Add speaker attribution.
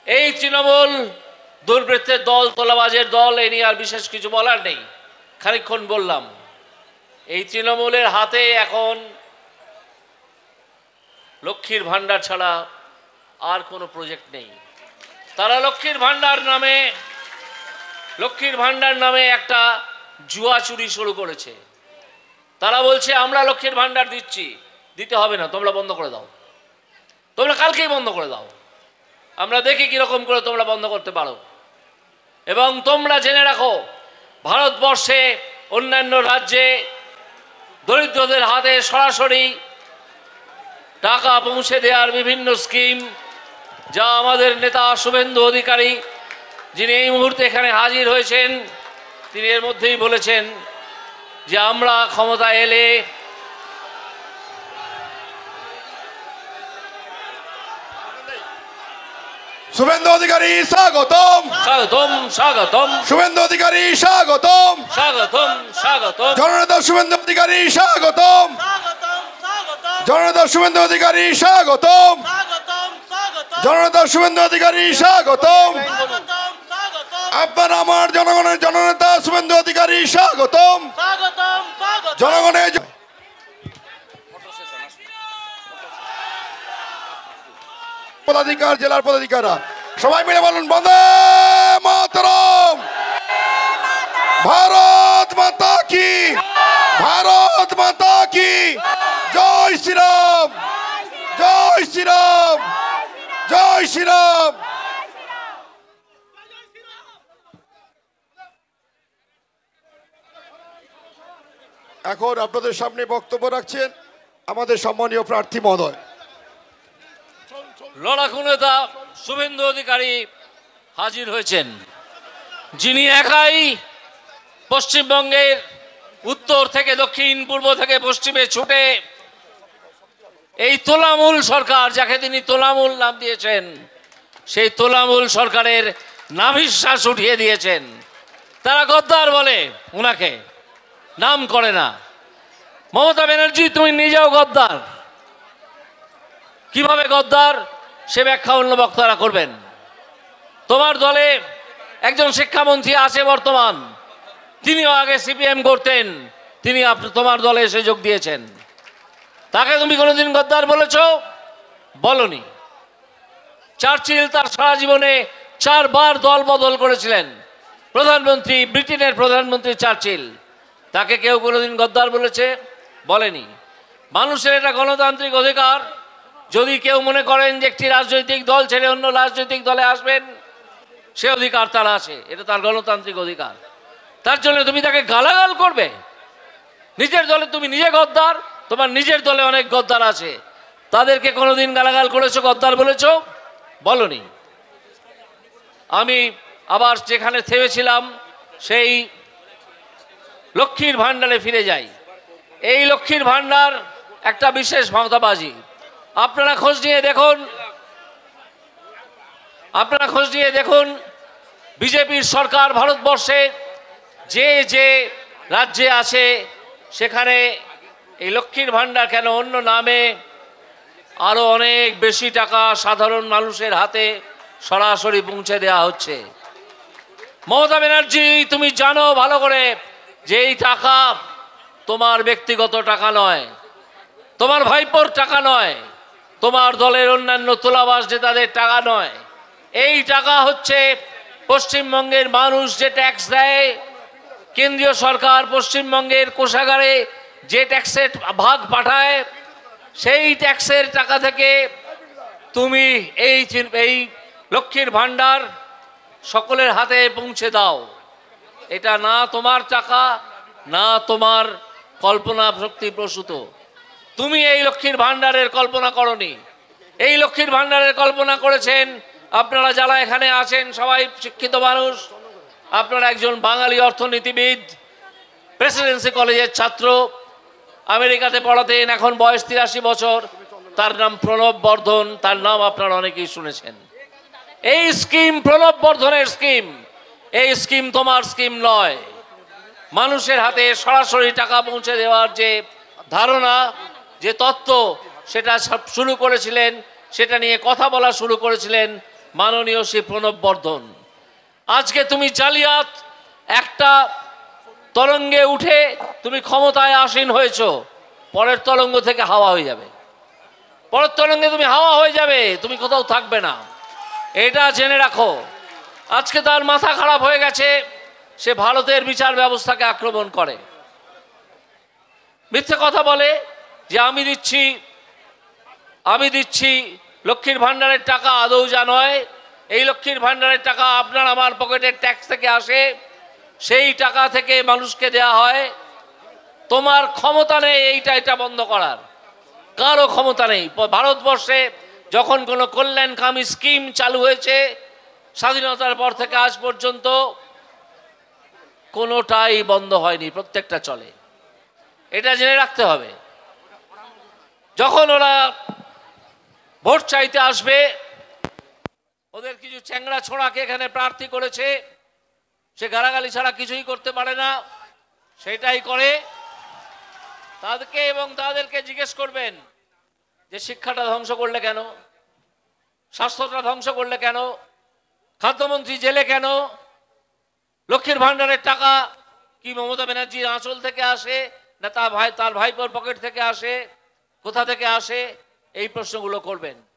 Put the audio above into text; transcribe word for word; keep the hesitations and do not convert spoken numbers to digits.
Speaker 1: এই তৃণমূল দুর্বৃত্তের দল, তোলাবাজের দল, এ নিয়ে আর বিশেষ কিছু বলার নেই। খানিকক্ষণ বললাম, এই তৃণমূলের হাতে এখন লক্ষ্মীর ভাণ্ডার ছাড়া আর কোনো প্রজেক্ট নেই। তারা লক্ষ্মীর ভাণ্ডার নামে লক্ষ্মীর ভাণ্ডার নামে একটা জুয়া চুরি শুরু করেছে। তারা বলছে আমরা লক্ষ্মীর ভাণ্ডার দিচ্ছি, দিতে হবে না, তোমরা বন্ধ করে দাও, তোমরা কালকেই বন্ধ করে দাও, আমরা দেখি কীরকম করে তোমরা বন্ধ করতে পারো। এবং তোমরা জেনে রাখো, ভারতবর্ষে অন্যান্য রাজ্যে দরিদ্রদের হাতে সরাসরি টাকা পৌঁছে দেওয়ার বিভিন্ন স্কিম, যা আমাদের নেতা শুভেন্দু অধিকারী, যিনি এই মুহূর্তে এখানে হাজির হয়েছেন, তিনি এর মধ্যেই বলেছেন যে আমরা ক্ষমতা এলে
Speaker 2: শুভেন্দু অধিকারী স্বাগতম,
Speaker 1: স্বাগতম স্বাগতম
Speaker 2: শুভেন্দু অধিকারী স্বাগতম,
Speaker 1: স্বাগতম স্বাগতম
Speaker 2: জননেতা শুভেন্দু অধিকারী স্বাগতম, জননেতা শুভেন্দু অধিকারী স্বাগতম, জননেতা শুভেন্দু অধিকারী স্বাগতম, আপনার আমার জনগণের জননেতা শুভেন্দু অধিকারী স্বাগতম, জনগণের পদাধিকার, জেলার পদাধিকাররা সবাই মিলে বলুন বন্দে মাতরম, ভারত মাতা কি, ভারত মাতা কি, জয় শ্রীরাম, জয় শ্রীরাম, জয় শ্রীরাম। এখন আপনাদের সামনে বক্তব্য রাখছেন আমাদের সম্মানীয় প্রার্থী মহোদয়।
Speaker 1: লড়াকু নেতা শুভেন্দু অধিকারী হাজির হয়েছেন, যিনি একাই পশ্চিমবঙ্গের উত্তর থেকে দক্ষিণ, পূর্ব থেকে পশ্চিমে ছুটে এই তোলামূল সরকার, যাকে তিনি তোলামূল নাম দিয়েছেন, সেই তোলামূল সরকারের নাভিশ্বাস উঠিয়ে দিয়েছেন। তারা গদ্দার বলে, উনাকে নাম করে না। মমতা ব্যানার্জি, তুমি নিজেও গদ্দার। কিভাবে গদ্দার সে ব্যাখ্যা অন্য বক্তারা করবেন। তোমার দলে একজন শিক্ষামন্ত্রী আছে বর্তমান, তিনিও আগে সিপিএম করতেন, তিনি তোমার দলে এসে যোগ দিয়েছেন। তাকে তুমি কোনোদিন গদ্দার বলেছ? বলনি। চার্চিল তার সারা জীবনে চারবার দল বদল করেছিলেন, প্রধানমন্ত্রী, ব্রিটেনের প্রধানমন্ত্রী চার্চিল, তাকে কেউ কোনোদিন গদ্দার বলেছে? বলেনি। মানুষের এটা গণতান্ত্রিক অধিকার। যদি কেউ মনে করেন যে একটি রাজনৈতিক দল ছেড়ে অন্য রাজনৈতিক দলে আসবেন, সে অধিকার তার আছে, এটা তার গণতান্ত্রিক অধিকার। তার জন্য তুমি তাকে গালাগাল করবে? নিজের দলে তুমি নিজে গদ্দার, তোমার নিজের দলে অনেক গদ্দার আছে, তাদেরকে কোনোদিন গালাগাল করেছো, গদ্দার বলেছ? বলনি। আমি আবার যেখানে থেমেছিলাম সেই লক্ষ্মীর ভাণ্ডারে ফিরে যাই। এই লক্ষ্মীর ভাণ্ডার একটা বিশেষ ভাওতাবাজি। আপনারা খোঁজ নিয়ে দেখুন, আপনারা খোঁজ নিয়ে দেখুন বিজেপির সরকার ভারতবর্ষে যে যে রাজ্যে আছে, সেখানে এই লক্ষ্মীর ভাণ্ডার কেন, অন্য নামে আরও অনেক বেশি টাকা সাধারণ মানুষের হাতে সরাসরি পৌঁছে দেওয়া হচ্ছে। মমতা ব্যানার্জি, তুমি জানো ভালো করে যে এই টাকা তোমার ব্যক্তিগত টাকা নয়, তোমার ভাইপোর টাকা নয়, তোমার দলের অন্যান্য তোলাবাজ নেতাদের টাকা নয়। এই টাকা হচ্ছে পশ্চিমবঙ্গের মানুষ যে ট্যাক্স দেয়, কেন্দ্রীয় সরকার পশ্চিমবঙ্গের কোষাগারে যে ট্যাক্সের ভাগ পাঠায়, সেই ট্যাক্সের টাকা থেকে তুমি এই এই লক্ষ্মীর ভাণ্ডার সকলের হাতে পৌঁছে দাও। এটা না তোমার টাকা, না তোমার কল্পনা শক্তি প্রসূত। তুমি এই লক্ষ্মীর ভাণ্ডারের কল্পনা করনি। এই লক্ষ্মীর ভাণ্ডারের কল্পনা করেছেন আপনারা যারা এখানে আছেন, সবাই শিক্ষিত মানুষ। আপনারা একজন বাঙালি অর্থনীতিবিদ, প্রেসিডেন্সি কলেজের ছাত্র, আমেরিকাতে পড়াতেন, এখন বয়স তিরাশি বছর, তার নাম প্রণব বর্ধন, তার নাম আপনারা অনেকেই শুনেছেন। এই স্কিম প্রণব বর্ধনের স্কিম, এই স্কিম তোমার স্কিম নয়। মানুষের হাতে সরাসরি টাকা পৌঁছে দেওয়ার যে ধারণা, যে তত্ত্ব, সেটা শুরু করেছিলেন, সেটা নিয়ে কথা বলা শুরু করেছিলেন মাননীয় শ্রী প্রণব বর্ধন। আজকে তুমি জালিয়াত একটা তরঙ্গে উঠে তুমি ক্ষমতায় আসীন হয়েছো, পরের তরঙ্গ থেকে হাওয়া হয়ে যাবে, পরের তরঙ্গে তুমি হাওয়া হয়ে যাবে, তুমি কোথাও থাকবে না, এটা জেনে রাখো। আজকে তার মাথা খারাপ হয়ে গেছে, সে ভারতের বিচার ব্যবস্থাকে আক্রমণ করে, মিথ্যে কথা বলে যে আমি দিচ্ছি আমি দিচ্ছি লক্ষ্মীর ভাণ্ডারের টাকা। আদৌ যা নয়, এই লক্ষ্মীর ভাণ্ডারের টাকা আপনার আমার পকেটের ট্যাক্স থেকে আসে, সেই টাকা থেকে মানুষকে দেয়া হয়। তোমার ক্ষমতা নেই এইটা এটা বন্ধ করার, কারো ক্ষমতা নেই। ভারতবর্ষে যখন কোনো কল্যাণকামী স্কিম চালু হয়েছে স্বাধীনতার পর থেকে আজ পর্যন্ত, কোনোটাই বন্ধ হয়নি, প্রত্যেকটা চলে, এটা জেনে রাখতে হবে। যখন ওরা ভোট চাইতে আসবে, ওদের কিছু চ্যাংড়া ছোড়াকে এখানে প্রার্থী করেছে, সে গালাগালি ছাড়া কিছুই করতে পারে না, সেটাই করে। তাদেরকে এবং তাদেরকে জিজ্ঞেস করবেন যে শিক্ষাটা ধ্বংস করলে কেন, স্বাস্থ্যটা ধ্বংস করলে কেন, খাদ্যমন্ত্রী জেলে কেন, লক্ষ্মীর ভাণ্ডারের টাকা কি মমতা ব্যানার্জির আঁচল থেকে আসে না তার ভাই তার ভাইপোর পকেট থেকে আসে, কোথা থেকে আসে, এই প্রশ্নগুলো করবেন।